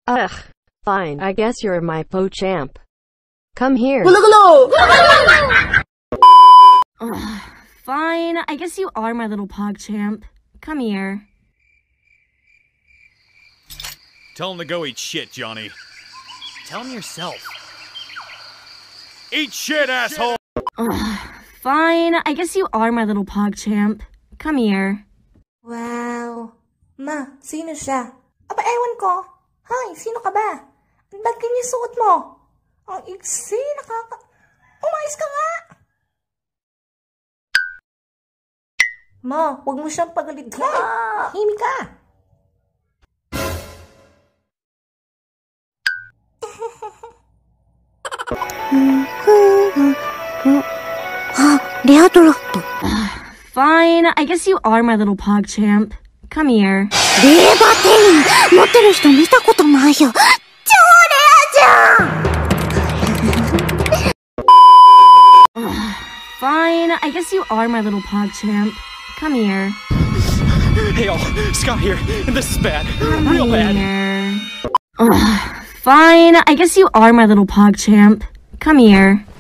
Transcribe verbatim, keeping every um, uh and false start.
Ugh, fine, I guess you're my Pogchamp. Come here. Ugh, fine, I guess you are my little Pogchamp. Come here. Tell him to go eat shit, Johnny. Tell him yourself. Eat shit, asshole! Ugh, fine, I guess you are my little Pogchamp. Come here. Wow. Ma, sino siya? Aba, ewan ko. Hay, sino ka ba? Ang bagay niya suot mo. Ang iksi, nakaka... Umayos ka nga! Ma, huwag mo siyang pagalitan. Himik ka! Fine, I guess you are my little Pogchamp. Come here. Fine, I guess you are my little Pogchamp. Come here. Hey all, Scott here, and this is bad. Come Real bad. here. Ugh, fine, I guess you are my little Pogchamp. Come here.